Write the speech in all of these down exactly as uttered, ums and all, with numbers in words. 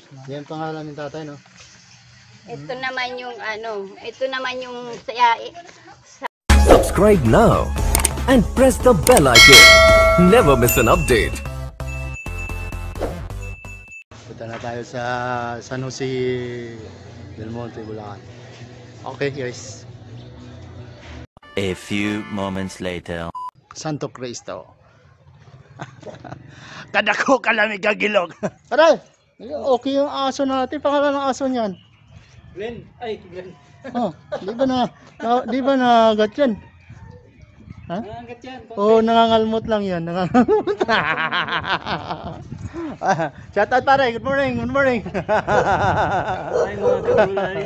Yan pangalan ng tatay, no? Ito naman yung ano, ito naman yung saya, Subscribe now and press the bell icon. Never miss an update. Punta na tayo sa San Jose del Monte, Bulacan. Okay, guys. A few moments later. Santo Cristo. Kadako kalamig kagilog. Aray! Okay yung aso natin. Pangalan ng aso niyan. Glenn, ay Glenn. Oh, di ba na, na di ba nagat yan? Ha? Nangangat yan. Oo, oh, nangangalmot lang yan. Nangangalmot. Ah, shout out pare. Good morning. Good morning. Ay mga kagulay.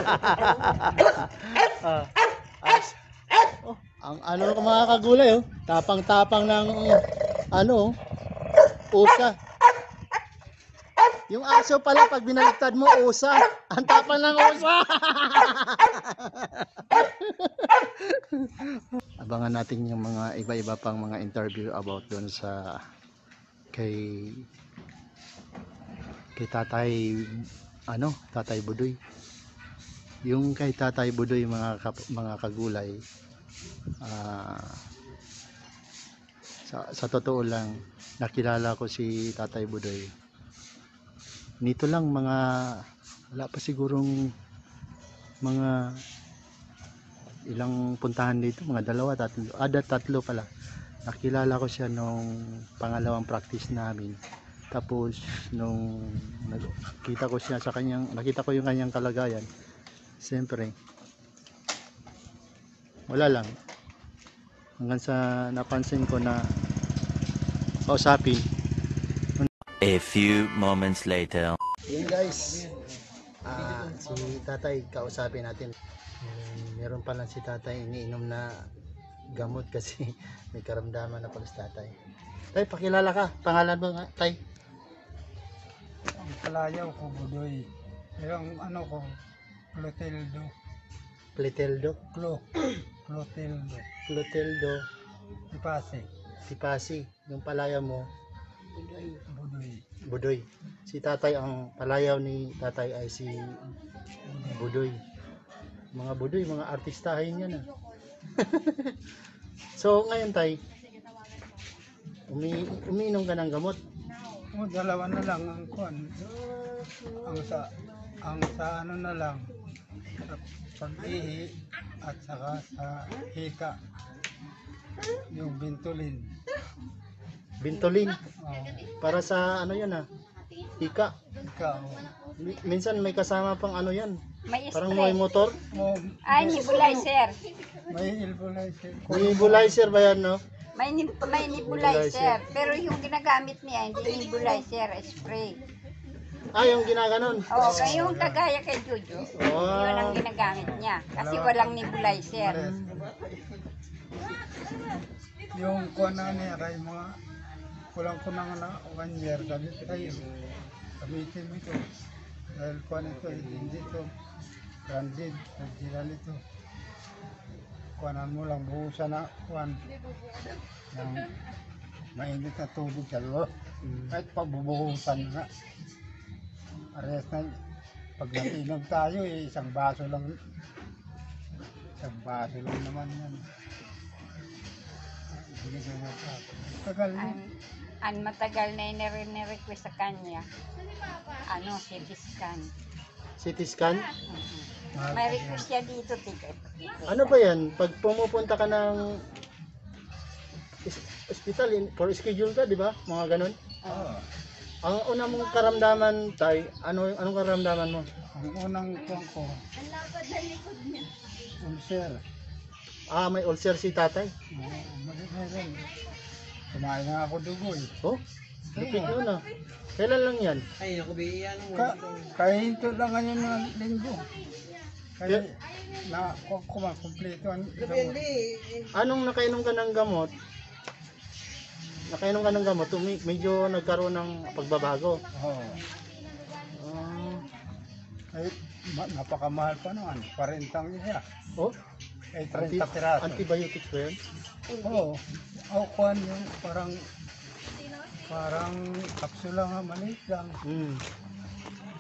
Ah, ah, oh, ang ano ko mga kagulay, oh. Tapang-tapang ng ano, oh, usa. Yung aso pala pag binaliktad mo, usa. Ang tapang ng usa. Abangan natin yung mga iba-iba pang mga interview about doon sa kay kay Tatay ano, Tatay Budoy. Yung kay Tatay Budoy mga kap, mga kagulay. Uh, sa, sa totoo lang nakilala ko si Tatay Budoy nito lang mga wala pa sigurong mga ilang puntahan dito, mga dalawa, tatlo, ada tatlo pala. Nakilala ko siya nung pangalawang practice namin. Tapos nung nakita ko siya sa kanyang, nakita ko yung kanyang kalagayan. Siyempre wala lang. Hanggang sa napansin ko na kausapin. A few moments later. Yun guys, uh, si tatay kausapin natin. Um, meron pa lang si tatay iniinom na gamot kasi may karamdaman na pala si tatay. Tay, pakilala ka. Pangalan mo nga, tay? Ang palayaw ko, Budoy. Yung ano ko, Clotildo. Cleteldo? Clo. Clotildo. Clotildo Ipase. Tipasi. Yung palaya mo, Budoy. Budoy. Si tatay, ang palayaw ni tatay ay si Budoy. Mga Budoy, mga artistahin yan ah. So ngayon tay, umi umiinom ka ng gamot? O, dalawa na lang ang kuan. Ang sa, ang sa ano na lang, sa pag-ihi at saka sa hika. Yung bintulin. Bintolin. Oh, Para sa ano yan ah, hika. hika. Mi- Minsan may kasama pang ano yan, may parang may spray. motor. Oh, Ay, nebulizer. may nebulizer. Nebulizer ba yan, no? May, nib- may nebulizer. Pero yung ginagamit niya, hindi nebulizer, spray. Ah, yung ginaganon. Oo, kaya yung kagaya kay Jojo, Oh. yun ang ginagamit niya. Kasi walang nebulizer. Yung kuan na niya, kay mga kulang ko na na one year, sabi kayo, gamitin mo ito. Dahil kuan ito, hindi ito, branded, original ito. Kuanan mo lang, buhusan na kuan. Yung mainit na tubig sa loob. Kahit pagbubuhusan nga. Ares na, pag natinog tayo, eh, isang baso lang. Isang baso lang naman yan. Hindi ko na pa. Tagal An, yun. an matagal na yung request sa kanya. Ano, C T scan. C T scan? Mhm. May request siya dito, ticket. Ano ba yan? Pag pumupunta ka ng is- hospital, in- for schedule ka, di ba? Mga ganun. Oo. Ang una mong karamdaman, tay, ano anong karamdaman mo? Ang unang kuwan ko, ulcer. Ah, may ulcer si tatay. Oo, meron. Kumain na ako dugo eh. Oh, lupit yun ah. Kailan lang yan? Ay, naku, biyan mo. Ka, kahinto lang ngayon ng linggo. Kaya, na, kung kumain, kumpleto ang gamot. Anong nakainom ka ng gamot? Nakainom ka ng gamot, umi- medyo nagkaroon ng pagbabago. Oo. Ah, Ay, ma- napakamahal pa naman. Parentang isa. oh, Ay, anti- thirty piraso. antibiotics ba yan? Oo. Oh, kuhan yung parang, parang kapsula nga, maliit lang. Hmm.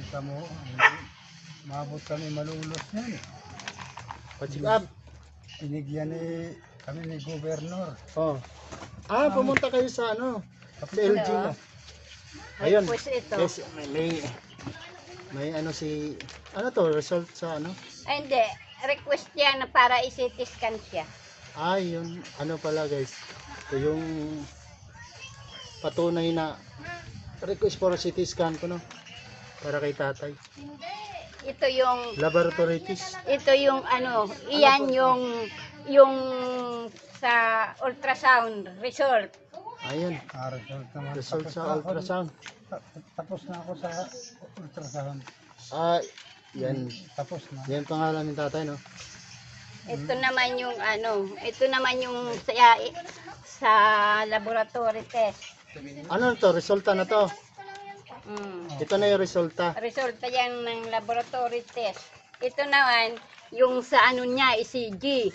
Tamo, maabot kami malulos niyan. Pa-check up. Binigyan ni kami ni Gobernador. Oh. Ah, pumunta kayo sa ano? Sa L G mo. Ayun. Request ito. Yes, may, may may ano si ano to result sa ano? Ay, hindi. Request niya na para i-C T scan siya. Ah, yun ano pala guys. Ito yung patunay na request for C T scan ko no. Para kay tatay. Ito yung Laboratory test. ito yung ano, iyan yung yung sa ultrasound result. Ayun. Ah, result naman. Result Tapos sa na ako- ultrasound. ta- Tapos na ako sa ultrasound. Ah, yan. Tapos na. Yan pangalan ng tatay no. Ito naman yung ano, ito naman yung sa sa laboratory test. Ano to? Resulta na to. Mm. Ito na yung resulta. Resulta yan ng laboratory test. Ito naman yung sa ano niya, E C G.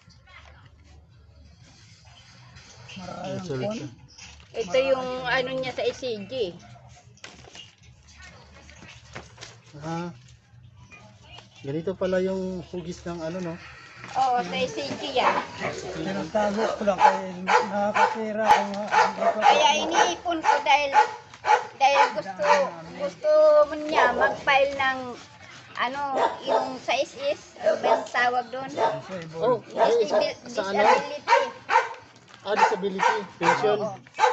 Maraming Resulta. kon. Ito yung ano niya sa E C G. Ah. Ganito pala yung hugis ng ano no. Oo, sa E C G yan. Tinatago ko lang kaya nakakatira ako nga. Hindi ko Kaya iniipon ko dahil dahil gusto gusto mo niya mag-file ng ano, yung sa S S, ano ba yung tawag doon? disable. Oh, ay, sa, Disability. sa ano? Ah, disability, pension.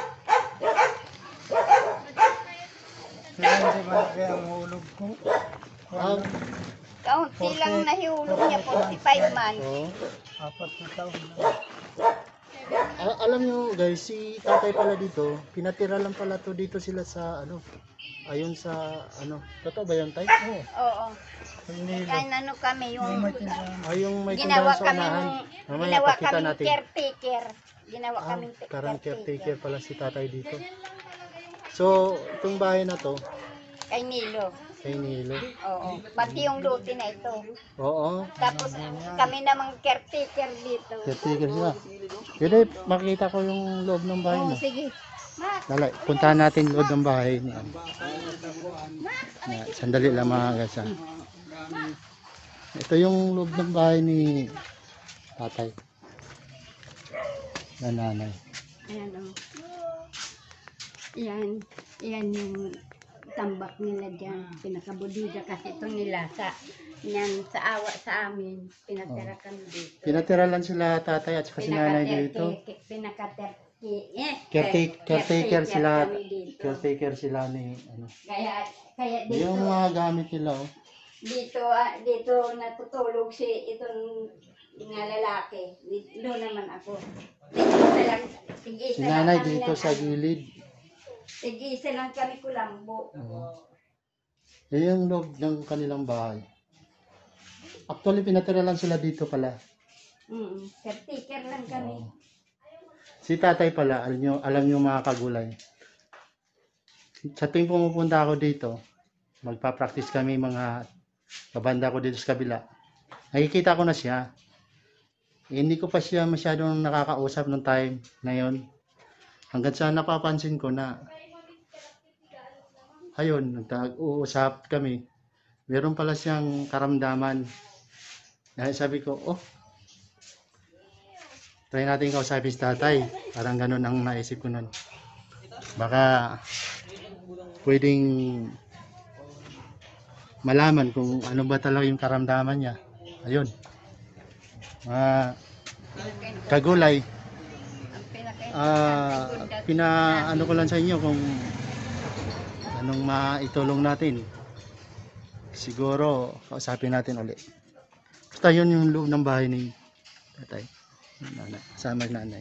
Kaya hindi man kaya ang hulog ko. Ah, Kaunti lang nahihulog niya, forty-five man. oh. Apat na taon na. A- alam nyo guys, si tatay pala dito, pinatira lang pala to dito sila sa ano, ayun sa ano, totoo ba yun tay? Oo. Oo. Pinilo. Kaya ano kami, yung May tindahan. Ay, yung may ginawa tindahan sa kami unahan. ng, Mamaya ginawa pakita kami natin. caretaker. Ginawa Ah, kami parang caretaker. caretaker pala si tatay dito. So, itong bahay na to, Kay Nilo. kay Nilo. Oo. Pati yung luti na ito. Oo, Tapos kami namang caretaker dito. caretaker sila. Pwede makita ko yung loob ng bahay Oo, mo. sige. Ma, Dala, puntahan natin loob ng bahay ni ano. Na, sandali lang mga guys. ah. Ito yung loob ng bahay ni tatay. Na nanay. ayan o. Yan. Yan yung tambak nila dyan. Pinakabudida kasi ito nila sa yan sa awa sa amin. Pinatira kami dito. Pinatira lang sila tatay at saka si nanay dito. Pinakaterki. Eh, Caretaker, caretaker sila. kami dito. Caretaker sila ni ano. Kaya, kaya dito, Yung mga gamit nila oh. dito, ah, dito natutulog si itong nga lalaki. Dito naman ako. Tig-isa lang, tig-isa Si lang nanay kami dito na- sa gilid. Tig-isa lang kami kulambo. Oo. Yan yung loob ng kanilang bahay. Actually, pinatira lang sila dito pala. Mm, caretaker lang kami. Oo. Si tatay pala, alam nyo, alam nyo mga kagulay. Sa tuwing pumupunta ako dito, magpa-practice kami mga kabanda ko dito sa kabila. Nakikita ko na siya. Eh, hindi ko pa siya masyadong nakakausap nung time na yon. Hanggang sa napapansin ko na ayun, nag-uusap kami. Meron pala siyang karamdaman. Dahil sabi ko, oh, try natin kausapin si tatay. Parang ganun ang naisip ko nun. Baka pwedeng malaman kung ano ba talaga yung karamdaman niya. Ayun. Mga kagulay. Ang pinaka Ah, pina ano ko lang sa inyo kung anong maitulong natin. Siguro kausapin natin ulit. Basta yun yung loob ng bahay ni tatay. Nanay, sama ng nanay.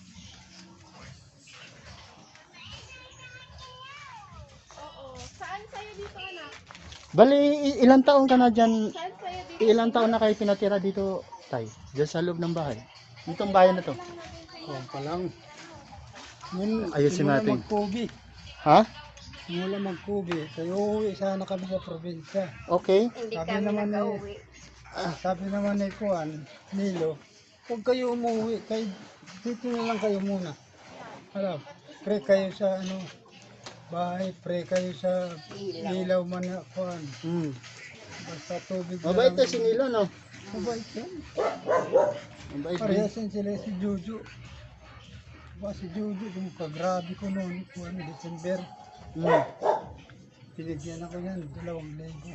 Saan sa'yo dito, anak? Bali, i- ilang taon ka na dyan? Saan sa'yo dito? Ilang taon na kayo pinatira dito, tay? Diyan sa loob ng bahay. Itong bahay na to. Kuwan pa lang. Yun, Ayusin simula natin. magkubi. Ha? Simula magkubi. Kaya uuwi sana kami sa probinsya. Okay. Hindi Sabi kami naman eh, nakauwi. Sabi naman ni Kuan, Nilo, huwag kayo umuwi. Kayo, dito na lang kayo muna. Alam, pre kayo sa ano, bahay, pray kayo sa Ilaw. ilaw man na kuhan. Hmm. Basta tubig Mabait to si Nilo, no? Mabait yan. Mabait din. Parehas yan sila si Jojo. Ba si Jojo, kung kagrabe ko noon, kuhan, December. Hmm. Pinigyan ako yan, dalawang libo.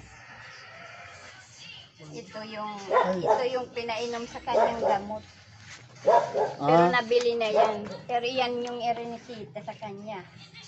Ito yung Ay. ito yung pinainom sa kanyang gamot. Pero Ah, nabili na yan. Pero yan yung irinisita sa kanya.